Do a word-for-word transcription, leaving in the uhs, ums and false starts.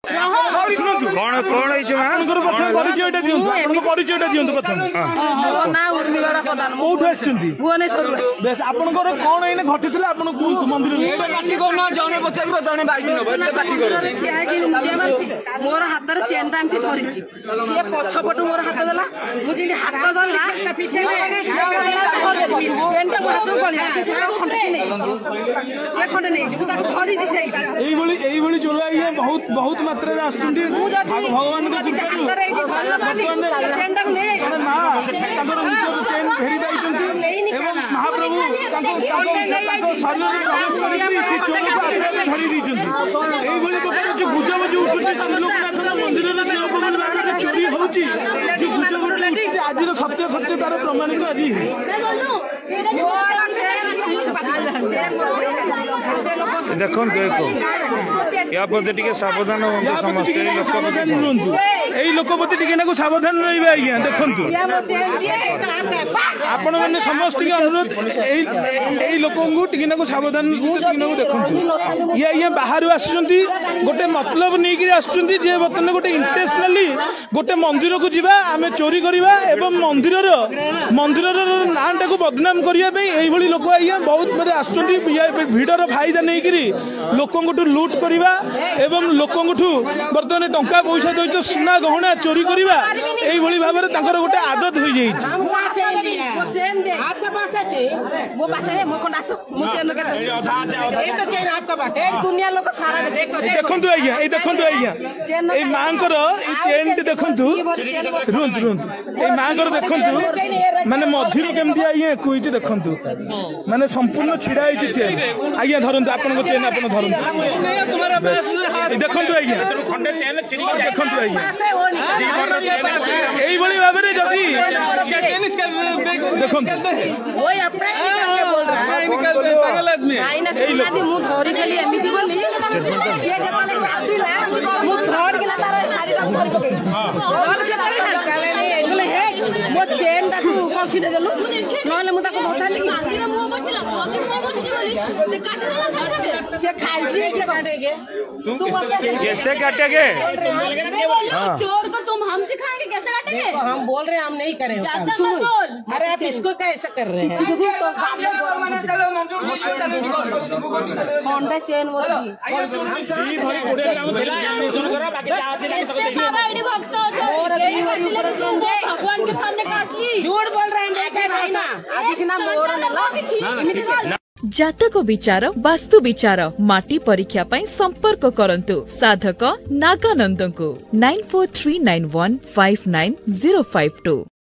कौन कौन परिचय परिचय दिंतु प्रथम ना उर्मिला प्रधान कौट भुवनेश्वर बेस आपनकर कौन एने घटिथिला आपन मंदिर पार्टी कोन जने बचैबो जने बाइक नबो एते पार्टी कर मोर हाथ रे चेन टाइम की धरिछि से पछपट मोर हाथ देला बुझिली हाथ धरला ता पीछे चेन टा हाथ गली से खंडे नै से खंडे नै जे ताको धरिछि सेटा एई बळी एई बळी चोरा ये बहुत बहुत मात्रा रे आछुंडी भगवान को चेन टा नै ना ताकर निज चेन भेरी दाइचंती एवं महाप्रभु ताको ताको शरीर रे प्रवेश करी से चोर को आपने धरि दिचंती एई बळी प्रकार जो गुजब जो उठुची श्रीलोकनाथ मंदिर रे देवपवन बागे चोरी होउची जो गुजब उठुची आज रो सत्य सत्य तार प्रमाणित आज देखो देखो या प्रति टिके सावधान होंतु समस्त एई लोक प्रति टिके नाको सावधान रहिबे आज्ञा देखंतु आपण माने समस्त के अनुरोध एई एई लोकंगु टिके नाको सावधान टिके नाको देखंतु ये ये बाहर आछुंती गोटे मतलब नै कि आछुंती जे बतन गोटे इंटेंशनली गोटे मंदिर को जीवा आमे चोरी करिवा एवं मंदिर रो मंदिर रो नाटा को बदनाम करिया पे एई भली लोक आइया बहुत माने आछुंती भिडर फायदा नै कि लोकंगुठु लूट करिवा एवं लोकंगुठु बर्तमान टंका पैसा दैत सुना गहना चोरी करिवा एई भली भाबरे तांकर गोटे आदत होई जाई आपके पास है वो पास है मो कोन आसो मो चेन के ए तो चेन आपके पास है दुनिया लोग सारा देखो देखंतु आइया ए देखंतु आइया ए मांकर ए चेन टे देखंतु रुंत रुंत ए मांकर देखंतु माने मझिरो केमदी आइया कोइछ देखंतु माने संपूर्ण छिडा आइछ चेन आइया धरंतु आपन को चेन आपन धरंतु देखंतु आइया खंडे चेन छिड़ी देखंतु आइया एई भली भाबरे जदी देखंतु ओए अपना ही बोल रहा है पागल आदमी नहीं ना सुनादी मु धरी गेली एमिति बोली से जतले काटिला मु धर गेला तार सारी ला धर पके और से पड़ी ना काले नहीं बोले हे मो चेन ता तू कोन छिडे देलु नले मु ताको धरली कि मांगीरा मु बचिला मु मु बचि बोली से काट देला साथे से खाइजी से काटेगे तू कैसे काटेगे चोर को तुम हम सिखाएंगे कैसे काटेंगे हम बोल रहे हैं हम नहीं करेंगे अरे आप इसको कैसे कर रहे हैं होंडा चेन बोली भगवान के सामने काट ली झूठ बोल रहे हैं जातक विचार वास्तु विचार माटी परीक्षा पई संपर्क करंतु साधक नागानंद को nine four three nine one five nine zero five to.